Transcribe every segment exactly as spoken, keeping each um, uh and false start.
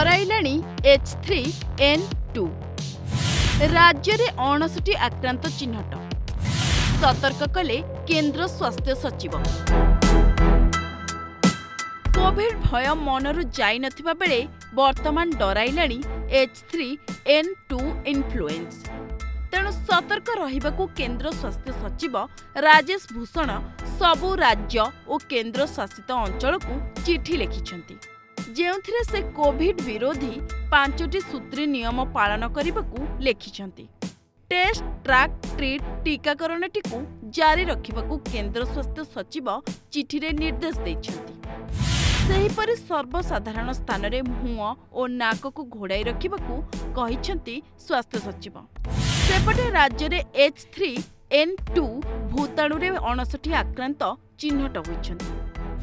डराइलाणी H three N two राज्य में अणसठी आक्रांत चिन्हट सतर्क कले केंद्र स्वास्थ्य सचिव। कोविड भय मनरु जाई नथिबा बेले वर्तमान डराइलाणी H three N two influence. तेणु सतर्क रहिबाकू केंद्र स्वास्थ्य सचिव राजेश भूषण सबु राज्य और केंद्र शासित अंचल को चिठी लिखिछंती, जेउथिरे से कोविड विरोधी पांचटी सूत्री नियम पालन करने लिखिछंती। टेस्ट ट्रैक ट्रीट टीकाकरण टीकू जारी रखिबाकू केंद्र स्वास्थ्य सचिव चिठी रे निर्देश दैछंती। सेहीपरि सर्वसाधारण स्थान रे मुह और नाक को घोड़ाई रखिबाकू कहिछंती स्वास्थ्य सचिव। सेपटे राज्य रे एच थ्री एन टू भूताणु रे अणसठी आक्रांत चिन्हट होइछंती।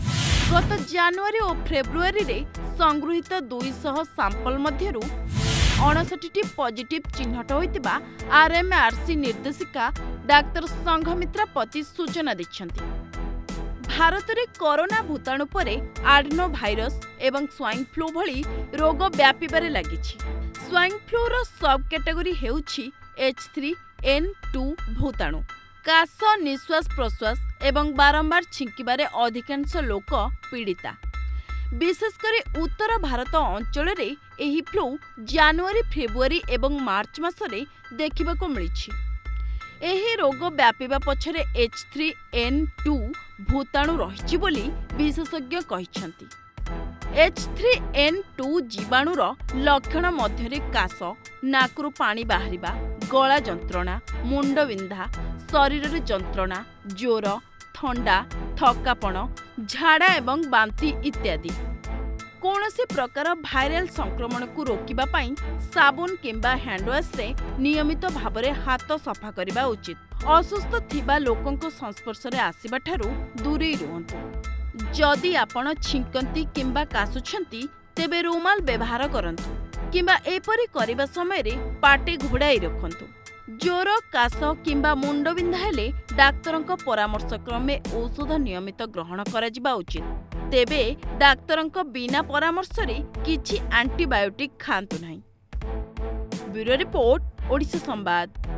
गत जनवरी और फेब्रुआरी रे संगृहीत दुई सौ सैंपल मध्यरु अणसठी पॉजिटिव चिन्हट होइतिबा आरएमआरसी निर्देशिका डाक्टर संघमित्रा पति सूचना दैछंती। भारत में कोरोना भूताणु परे आडनो भाइरस एवं स्वाइन फ्लू भली रोग व्यापीबारे लागिछि। स्वाइन फ्लू रो सब कैटेगरी हेउछि एच थ्री एन टू भूताणु। काश निश्वास प्रश्वास एवं बारंबार छिंकिबारे अधिकांश लोक पीड़िता। विशेषकर उत्तर भारत अंचल रे एही फ्लू जनवरी फेब्रुआरी एवं मार्च मासरे देखिबाको मिलिछि। एही रोग व्यापीबा पछरे एच थ्री एन टू भूताणु रहिछि बोली विशेषज्ञ कहिछंती। एच थ्री एन टू जीवाणुर लक्षण मध्यरे काश, नाकरू पानी बाहरिबा, गला जंत्रणा, मुंडबिंधा, शरीर जंत्रणा, ज्वर, थंडा, थकापण, झाड़ा एवं बांती इत्यादि। कौनसी प्रकार भाइरल संक्रमण को रोकिबा पाई साबुन किंबा हैंडवाश रे नियमित भावरे हाथ सफा करबा उचित। असुस्थ थिबा लोकंको संस्पर्श रे आसीबा ठारू दूरी रुहंतु। जदि आपण छिंकंती किंबा कासुछंती तेबे रुमाल व्यवहार करंतु किंबा एपरि करबा समय रे पाटी घोड़ाई रखंतु। ज्वर, काश किंबा मुंडबिंधा हेले डाक्तरंको परामर्श क्रमे औषध नियमित ग्रहण करा उचित। तेबे डाक्तरंको बिना परामर्श रे किछि एंटीबायोटिक खांतु नाही। ब्यूरो रिपोर्ट, ओडिशा संवाद।